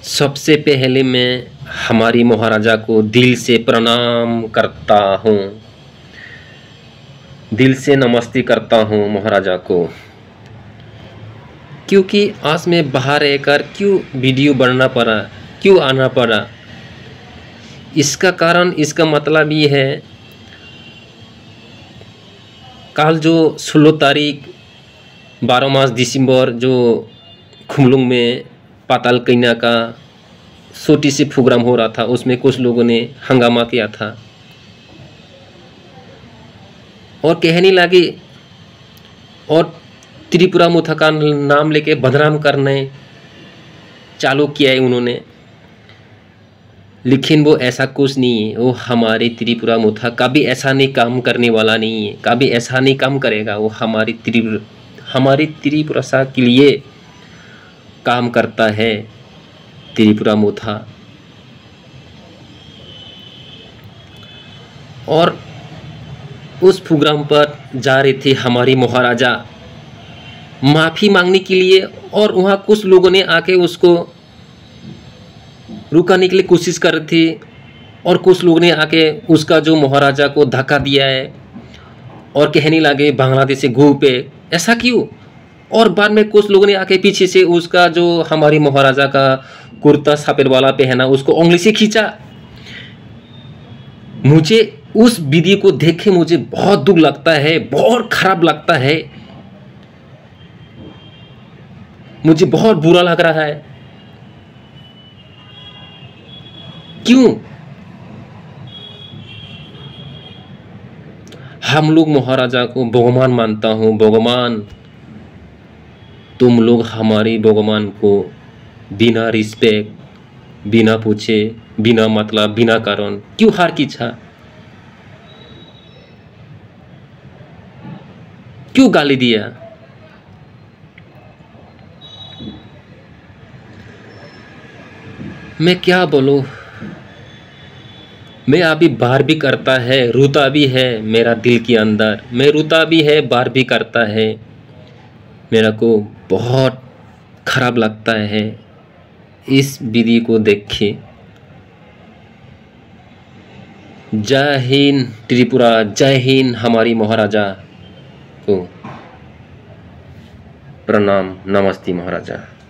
सबसे पहले मैं हमारी महाराजा को दिल से प्रणाम करता हूँ, दिल से नमस्ते करता हूँ महाराजा को। क्योंकि आज मैं बाहर रहकर क्यों वीडियो बनाना पड़ा, क्यों आना पड़ा, इसका कारण, इसका मतलब ये है, कल जो 16 तारीख 12 मास दिसंबर जो खुमलुंग में पाताल कन्या का छोटी सी प्रोग्राम हो रहा था, उसमें कुछ लोगों ने हंगामा किया था और कहने लगे और त्रिपुरा मुथा का नाम लेके बदनाम करने चालू किया है उन्होंने। लेकिन वो ऐसा कुछ नहीं है, वो हमारे त्रिपुरा मुथा कभी ऐसा नहीं काम करने वाला नहीं है, कभी ऐसा नहीं काम करेगा। वो हमारी त्रिपुरा के लिए काम करता है त्रिपुरा मुथा। और उस प्रोग्राम पर जा रहे थे हमारी महाराजा माफ़ी मांगने के लिए, और वहाँ कुछ लोगों ने आके उसको रुकाने के लिए कोशिश कर रहे थे, और कुछ लोगों ने आके उसका जो महाराजा को धक्का दिया है और कहने लगे बांग्लादेश से घू पे, ऐसा क्यों। और बाद में कुछ लोगों ने आके पीछे से उसका जो हमारी महाराजा का कुर्ता सफेद वाला पहना, उसको उंगली से खींचा। मुझे उस वीडियो को देख के मुझे बहुत दुख लगता है, बहुत खराब लगता है, मुझे बहुत बुरा लग रहा है। क्यों हम लोग महाराजा को भगवान मानता हूँ, भगवान, तुम लोग हमारी भगवान को बिना रिस्पेक्ट, बिना पूछे, बिना मतलब, बिना कारण क्यों हार खींचा, क्यों गाली दिया। मैं क्या बोलूं, मैं अभी बाहर भी करता है, रोता भी है मेरा दिल के अंदर, मैं रोता भी है, बाहर भी करता है। मेरा को बहुत खराब लगता है इस वीडियो को देख के। जय हिंद त्रिपुरा, जय हिंद हमारी महाराजा को प्रणाम, नमस्ते महाराजा।